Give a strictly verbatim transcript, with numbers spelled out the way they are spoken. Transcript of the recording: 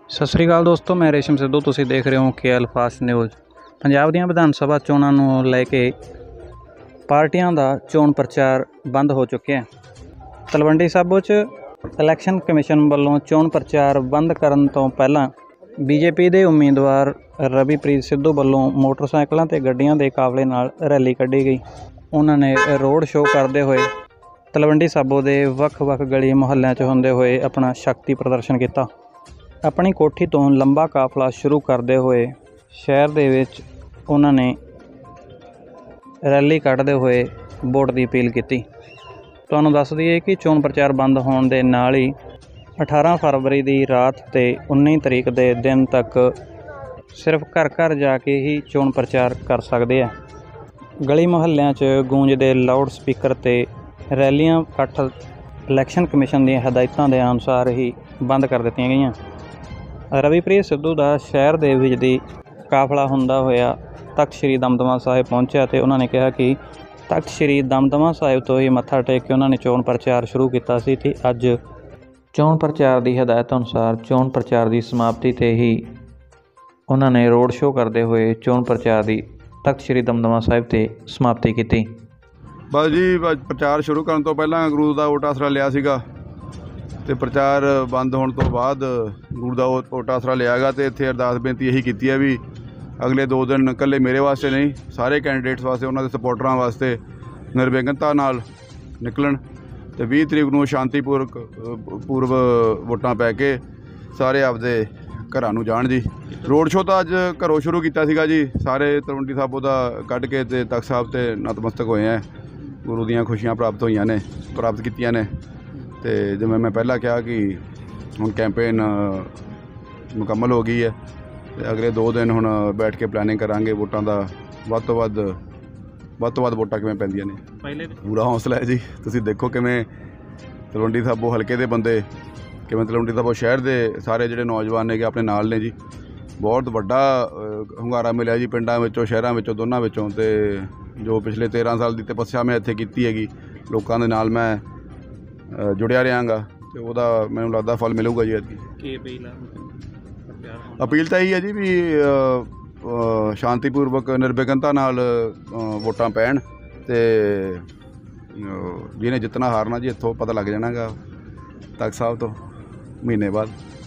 ਸਤਿ ਸ਼੍ਰੀ ਅਕਾਲ ਦੋਸਤੋ, मैं रेशम सिद्धू। तुसीं देख रहे हो के एल फास्ट न्यूज़। पंजाब ਦੀਆਂ ਵਿਧਾਨ ਸਭਾ ਚੋਣਾਂ ਨੂੰ ਲੈ ਕੇ ਪਾਰਟੀਆਂ ਦਾ ਚੋਣ ਪ੍ਰਚਾਰ ਬੰਦ ਹੋ ਚੁੱਕਿਆ। ਤਲਵੰਡੀ ਸਾਬੋ 'ਚ ਇਲੈਕਸ਼ਨ ਕਮਿਸ਼ਨ ਵੱਲੋਂ ਚੋਣ ਪ੍ਰਚਾਰ ਬੰਦ ਕਰਨ ਤੋਂ ਪਹਿਲਾਂ ਬੀਜੇਪੀ ਦੇ ਉਮੀਦਵਾਰ ਰਵੀਪ੍ਰੀਤ ਸਿੱਧੂ ਵੱਲੋਂ ਮੋਟਰਸਾਈਕਲਾਂ ਤੇ ਗੱਡੀਆਂ ਦੇ ਕਾਫਲੇ ਨਾਲ ਰੈਲੀ ਕੱਢੀ ਗਈ। ਉਹਨਾਂ ਨੇ ਰੋਡ ਸ਼ੋਅ ਕਰਦੇ ਹੋਏ ਤਲਵੰਡੀ ਸਾਬੋ ਦੇ ਵੱਖ-ਵੱਖ ਗਲੀ ਮੁਹੱਲਿਆਂ 'ਚ ਹੁੰਦੇ ਹੋਏ ਆਪਣਾ ਸ਼ਕਤੀ ਪ੍ਰਦਰਸ਼ਨ ਕੀਤਾ। अपनी कोठी तो लंबा काफला शुरू करते हुए शहर दे विच उन्हां ने रैली कढ़दे हुए वोट की अपील की। तुहानूं दस दईए कि चोण प्रचार बंद होने दे नाल ही अठारह फरवरी की रात ते उन्नीस तरीक के दिन तक सिर्फ घर घर जाके ही चोण प्रचार कर सकते हैं। गली मुहल्लियां च गूंजदे लाउड स्पीकर ते रैलियां इकट्ठ इलैक्शन कमिशन दी हदायतां दे अनुसार ही बंद कर दित्तियां गईयां। रविप्रीत सिद्धू का शहर दे विच दी काफला हुंदा होया तख्त श्री दमदमा साहिब पहुंचा तो उन्होंने कहा कि तख्त श्री दमदमा साहिब तो ही मत्था टेक के उन्होंने चोण प्रचार शुरू किया सी ते अज चोण प्रचार की हदायत अनुसार चोण प्रचार की समाप्ति ते ही उन्होंने रोड शो करते हुए चोण प्रचार की तख्त श्री दमदमा साहिब ते समाप्ति की। बस जी प्रचार शुरू करने तो पहला गुरु का वोट आसरा लिया सीगा ते प्रचार बंद होने तो बाद गुरु का वोट आसरा लिया गया। तो इत्थे अरदास बेनती यही की है भी अगले दो दिन कल्ले मेरे वास्ते नहीं सारे कैंडिडेट्स वास्ते उन्होंने सपोर्टरां वास्ते निर्विघनता नाल निकलन ते बीस तरीक नूं शांतिपूर्वक पूर्व वोटां पै के सारे आपदे घरां नूं जाण जी। रोड शो तो अज घरों शुरू किया सीगा जी। सारे तलवंडी साबो दा कढ के ते तख्त साहब ते नतमस्तक होए हैं। गुरु दीयां खुशियां प्राप्त होईयां ने प्राप्त कीतियां ने। तो जिवें मैं पहला कहा कि हुण कैंपेन मुकम्मल हो गई है ते अगले दो दिन हुण बैठ के प्लैनिंग करांगे वोटां दा वध तो वध वध तो वध वोटां किवें पैंदियां ने। पहले पूरा हौसला है जी। तुसीं देखो किवें तलवंडी साबो हलके दे बंदे किवें तलवंडी साबो शहर दे सारे जिहड़े नौजवान ने अपने नाल ने जी। बहुत वड्डा हुंगारा मिलिया जी पिंडां विचों शहरां विचों दोनां विचों। ते जो पिछले तेरह साल की तपस्या मैं इत्थे कीती हैगी लोकां दे नाल मैं जुड़िया रहांगा तो वह मैनूं लगदा फल मिलूगा जी। अभी अपील तो यही है जी भी शांतिपूर्वक निर्विघनता नाल वोटां पैण ते जिन्हें जितना हारना जी इत्थों पता लग जाना गा तख्त साहब तो महीने बाद।